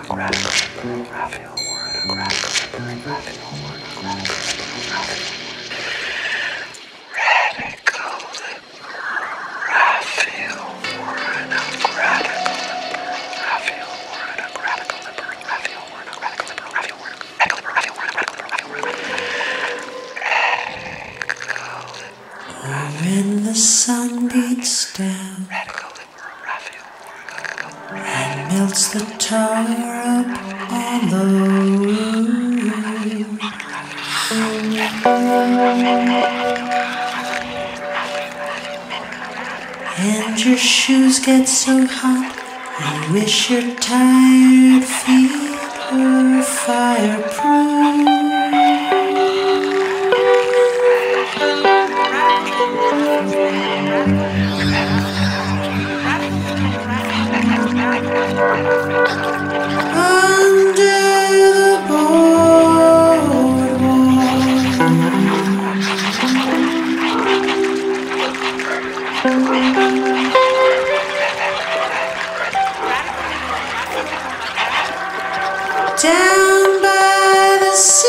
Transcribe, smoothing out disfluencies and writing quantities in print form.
Raphael, Warnock, Raphael, when the sun beats down and melts the tar up on the roof, and your shoes get so hot you wish your tired feet were fireproof. Under the boardwalk, down by the sea.